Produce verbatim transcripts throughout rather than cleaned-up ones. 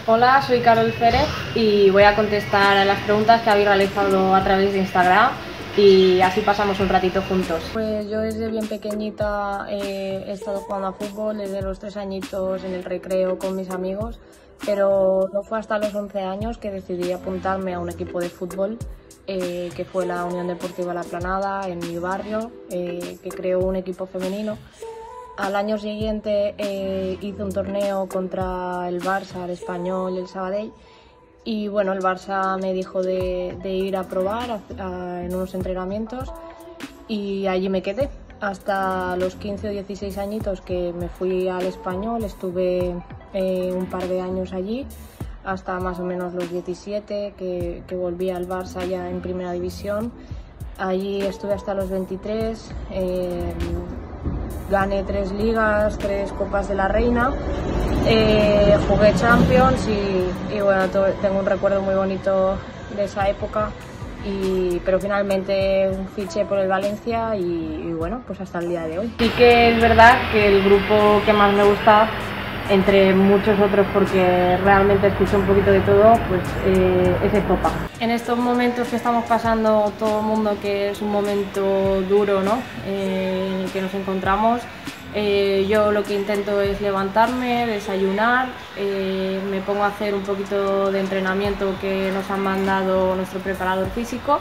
Hola, soy Carol Pérez y voy a contestar a las preguntas que habéis realizado a través de Instagram y así pasamos un ratito juntos. Pues yo desde bien pequeñita eh, he estado jugando a fútbol, desde los tres añitos en el recreo con mis amigos, pero no fue hasta los once años que decidí apuntarme a un equipo de fútbol eh, que fue la Unión Deportiva La Planada en mi barrio, eh, que creó un equipo femenino. Al año siguiente eh, hice un torneo contra el Barça, el Español y el Sabadell y bueno, el Barça me dijo de, de ir a probar a, a, en unos entrenamientos y allí me quedé hasta los quince o dieciséis añitos que me fui al Español, estuve eh, un par de años allí hasta más o menos los diecisiete que, que volví al Barça ya en primera división. Allí estuve hasta los veintitrés. Eh, Gané tres ligas, tres copas de la Reina, eh, jugué Champions y, y bueno, tengo un recuerdo muy bonito de esa época, y, pero finalmente fiché por el Valencia y, y bueno, pues hasta el día de hoy. Sí que es verdad que el grupo que más me gusta, entre muchos otros porque realmente escucho un poquito de todo, pues eh, es Estopa. En estos momentos que estamos pasando todo el mundo, que es un momento duro, ¿no? Eh, en el que nos encontramos, eh, yo lo que intento es levantarme, desayunar, eh, me pongo a hacer un poquito de entrenamiento que nos han mandado nuestro preparador físico.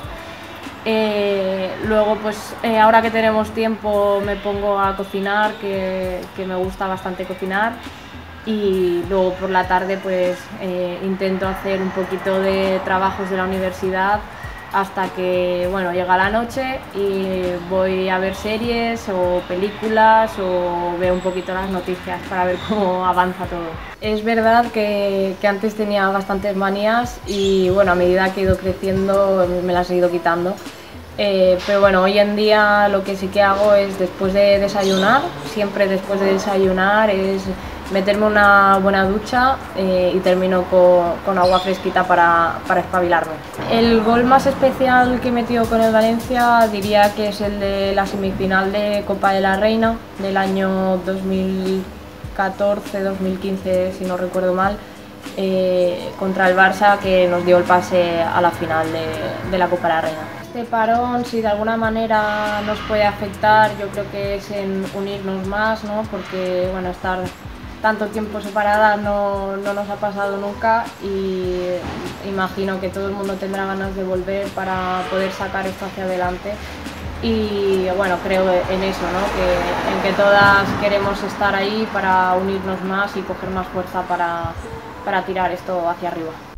Eh, luego pues eh, ahora que tenemos tiempo me pongo a cocinar, que, que me gusta bastante cocinar, y luego por la tarde pues eh, intento hacer un poquito de trabajos de la universidad hasta que bueno, llega la noche y voy a ver series o películas o veo un poquito las noticias para ver cómo avanza todo. Es verdad que, que antes tenía bastantes manías y bueno, a medida que he ido creciendo me las he ido quitando. Eh, pero bueno, hoy en día lo que sí que hago es, después de desayunar, siempre después de desayunar, es meterme una buena ducha eh, y termino con, con agua fresquita para, para espabilarme. El gol más especial que he metido con el Valencia diría que es el de la semifinal de Copa de la Reina del año dos mil catorce dos mil quince, si no recuerdo mal, eh, contra el Barça, que nos dio el pase a la final de, de la Copa de la Reina. Este parón, si de alguna manera nos puede afectar, yo creo que es en unirnos más, ¿no? Porque bueno, estar tanto tiempo separada no, no nos ha pasado nunca y imagino que todo el mundo tendrá ganas de volver para poder sacar esto hacia adelante. Y bueno, creo en eso, ¿no? Que, en que todas queremos estar ahí para unirnos más y coger más fuerza para, para tirar esto hacia arriba.